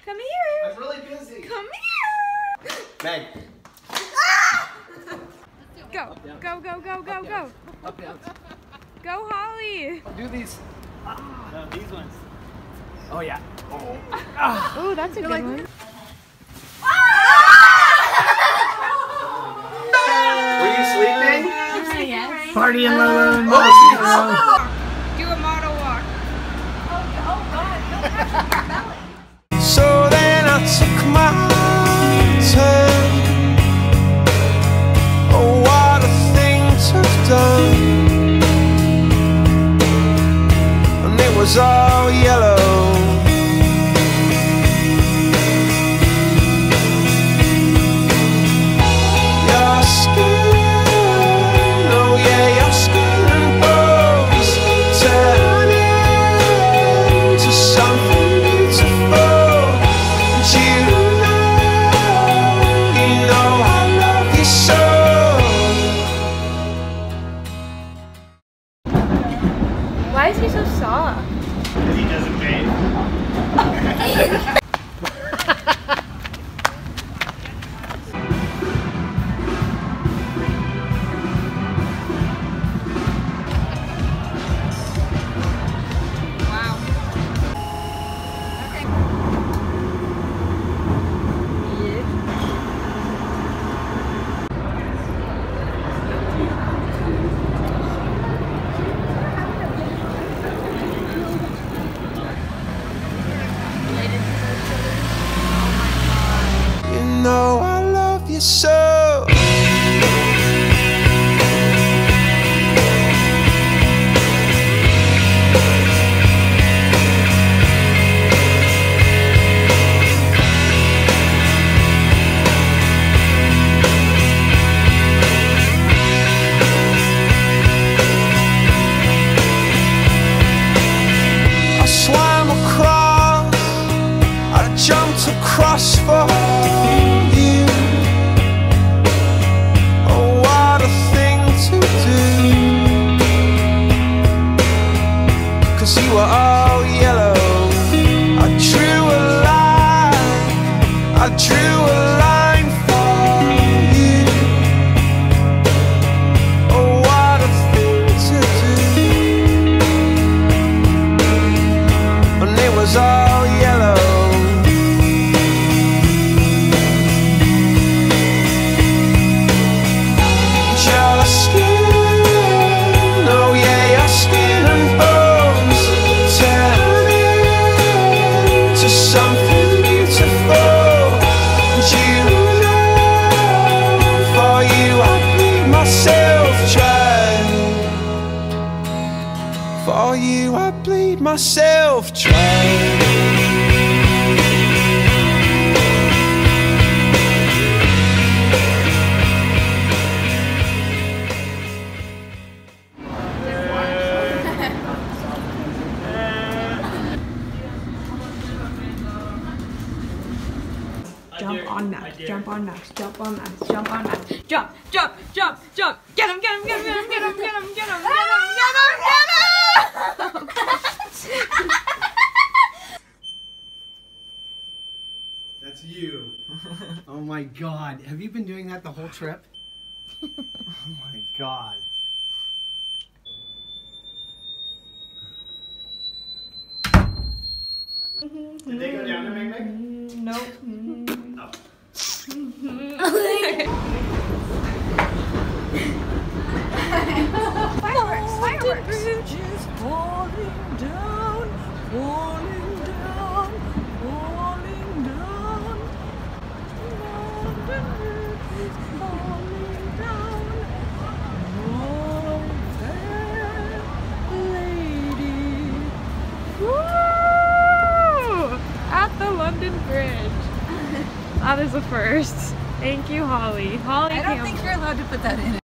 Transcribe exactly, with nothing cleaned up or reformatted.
Come here. I'm really busy. Come here. Meg. Go, go, go, go, go, go. Up, down. Go, Holly. Do these. No, these ones. Oh, yeah. Oh, Oh, that's a good like, one. Were you sleeping? Uh, yes. Party in Lolo. Oh, Do a model walk. Oh God, don't touch your belly. So then I took my turn. Oh, what a thing to have done. And it was all yellow. Your skin, oh yeah, your skin and bones turn into something beautiful. And you know, you know I love you so. Why is he so soft? Because he doesn't bathe. Wow. Okay. You know I love you so. I swam across, I jumped across for you. Oh, what a thing to do. 'Cause you were all yellow. I drew a line, I drew a line for you. Oh, what a thing to do. And it was all yellow. Your skin, oh yeah, your skin and bones turn into something beautiful. And you know, for you I bleed myself dry. For you I bleed myself dry. Jump on Max, jump on Max, jump on Max, jump on Max. Jump, jump, jump, jump. Get him, get him, get him, get him, get him, get him, get him, get him, get him, get him. that's you. Oh my God. Have you been doing that the whole trip? Oh my God. Did they go down to Meg Meg? Nope. Oh. Fireworks, fireworks. Bridges falling down, falling down, falling down. London bridges falling down. Oh, fair lady. Woo! At the London Bridge. That is a first. Thank you, Holly. Holly I don't Campbell. think you're allowed to put that in.